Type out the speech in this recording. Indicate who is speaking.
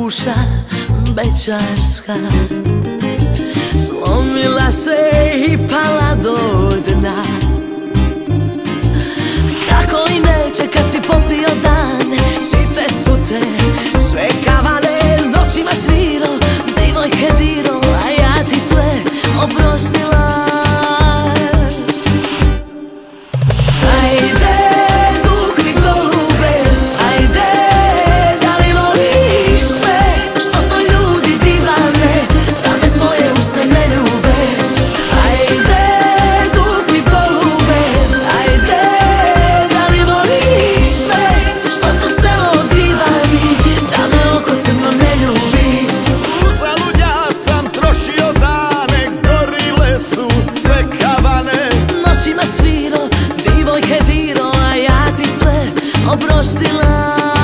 Speaker 1: duša bećarska slomila se i pala do dna. Kako i neće kad si popio dan, site su te sve kavane, noćima sviro, divojke diro, a ja ti sve oprostila. Noćima sviro, divojke diro, a ja ti sve oprostila.